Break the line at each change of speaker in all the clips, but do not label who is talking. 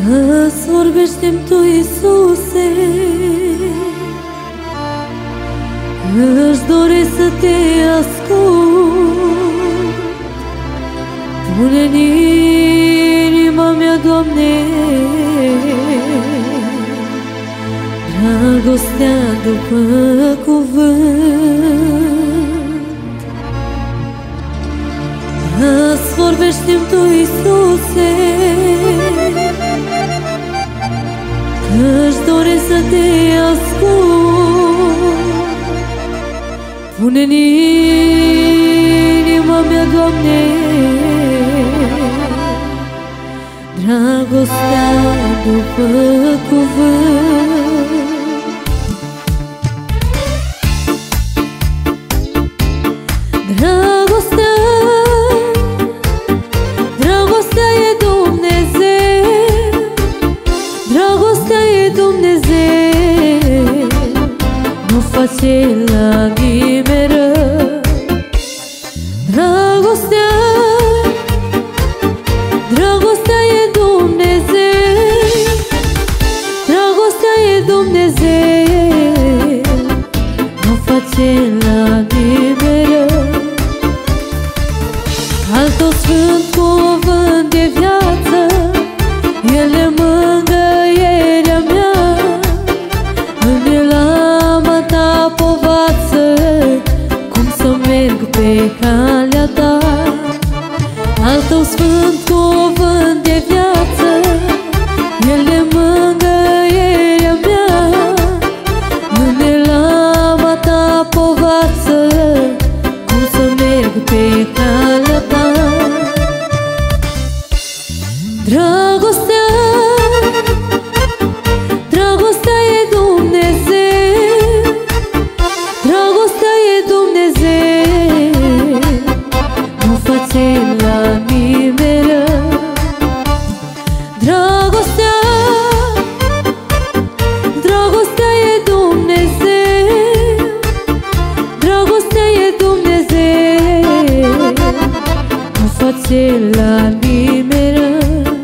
Îți vorbește-mi Tu, Iisuse, își doresc să Te ascult. Pune în inima mea, Doamne, dragostea după cuvânt. Îți vorbește-mi Tu, Iisuse, își doresc să Te ascult. Pune în inima mea, Doamne, dragostea după cuvânt. Dragostea, dragostea e Dumnezeu, dragostea e Dumnezeu, nu face la nimeni rău. Dragostea, dragostea e Dumnezeu, dragostea e Dumnezeu, nu face la nimeni rău. Al Tău sfânt cuvânt de viață, El e mângâierea mea. Îmi lama Ta povață, cum să merg pe calea Ta. Al Tău sfânt cuvânt de viață, El e mângâierea mea. Îmi lama Ta povață, cum să merg pe calea Ta. Dragostea, dragostea e Dumnezeu, dragostea e Dumnezeu, nu face la nimeni rău. Dragostea, dragostea e Dumnezeu, dragostea e Dumnezeu, nu face la nimeni rău.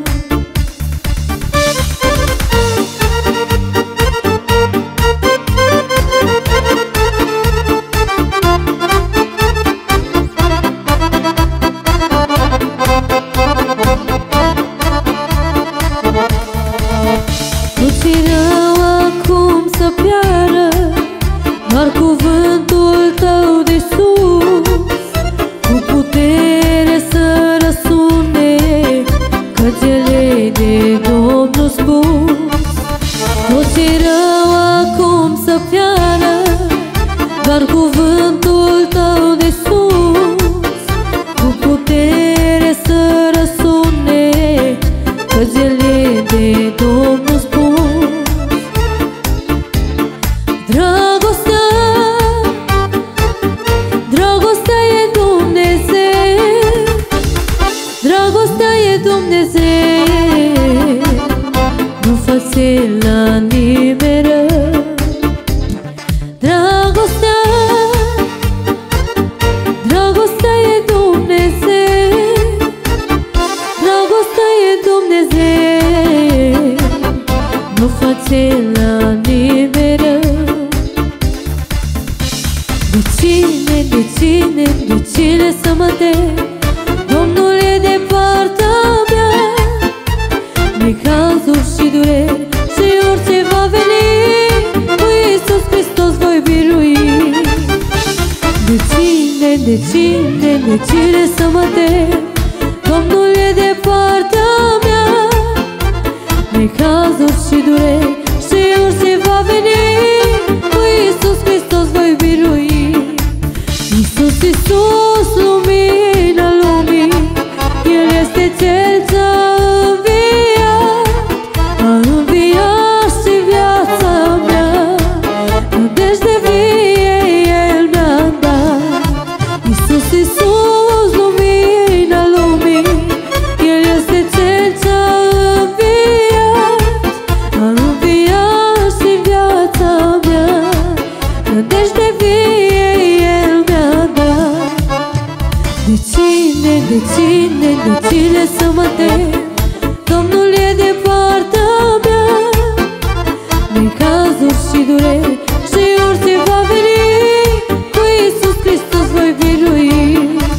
Nu-ți rău acum să piară, doar cuvântul Tău de sus, cu putere să răsune, căci El e de Domnul spus. Nu-ți rău acum să piară, doar cuvântul Tău de sus, cu putere să răsune, căci El e de Domnul spus. Dragostea, dragostea e Dumnezeu, dragostea e Dumnezeu, nu face la nimeni rău. Dragostea, dragostea e Dumnezeu, dragostea e Dumnezeu, nu face la nimeni rău. De cine să mă tem? Domnul e de partea mea. Necazuri și dureri și orice va veni, cu Iisus Hristos voi birui. De cine să mă tem? Domnul e de partea mea. Necazuri și dureri și orice va veni, cu Iisus Hristos voi birui. Iisus, Iisus, lumina lumii, El este Cel ce-a înviat, a înviat și viața mea, nădejde vie El mi-a dat. Iisus, Iisus, lumina lumii, El este Cel ce-a înviat, a înviat și viața mea, nădejde vie El mi-a dat. De cine să mă tem? Domnul e de partea mea. Necazuri și dureri și orice va veni, cu Iisus Hristos voi birui.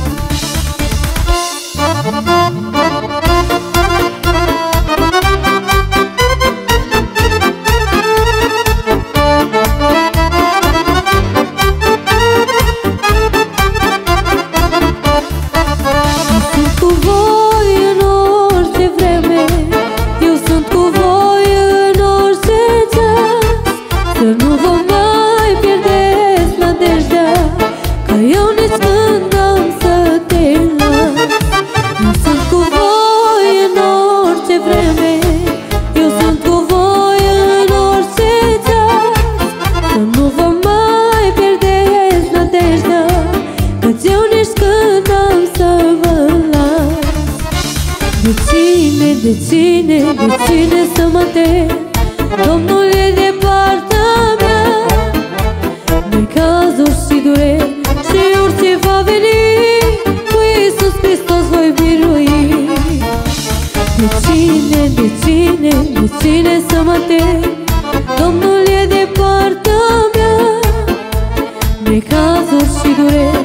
De cine să mă tem? Domnul e de partea mea. Necazuri și dureri și orice va veni, cu Iisus Hristos voi birui. De cine să mă tem? Domnul e de partea mea. Necazuri și dureri